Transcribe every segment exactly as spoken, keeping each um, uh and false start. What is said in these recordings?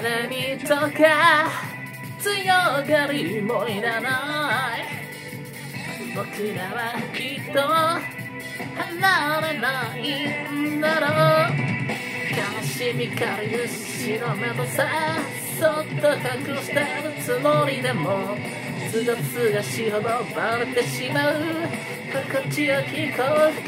誰にとか強がりもいらない僕らはきっと離れないんだろう悲しみからゆしの目とさそっと隠してるつもりでもすがすがしほどバレてしまう心地よき幸福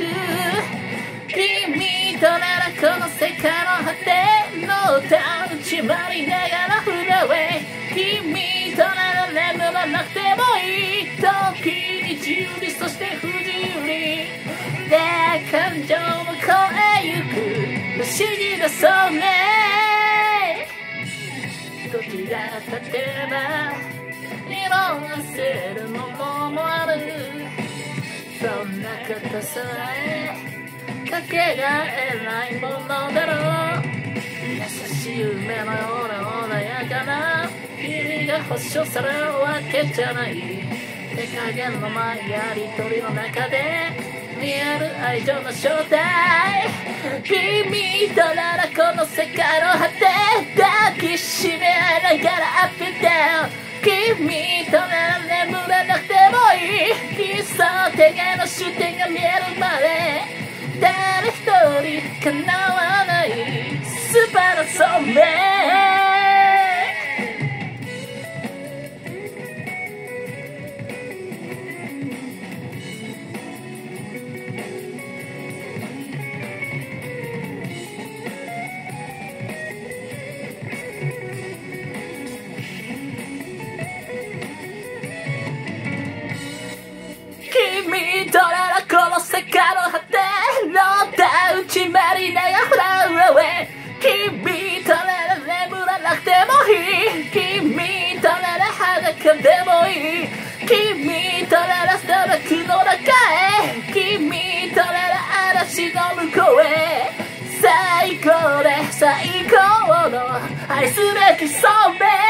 君とならこの世界の果ての歌打ち回りながらフラウェイ君となら眠らなくてもいい時に自由にそして不自由にで感情も超えゆく不思議だそうね時が経てば色あせるものもあるそんなことさえかけがえないものだろう優しい夢のような穏やかな日々が保証されるわけじゃない手加減のないやりとりの中で見える愛情の正体君とならこの世界の果て抱きしめ合いながらアップダウン君となら眠らなくてもいい理想的な終点が見えるまで誰一人叶わないスーパーなソメ君とならこの世界の果ての歌打ち回りながらフラウェイ君となら眠らなくてもいい君となら裸でもいい君となら砂漠の中へ君となら嵐の向こうへ最高で最高の愛すべきソメ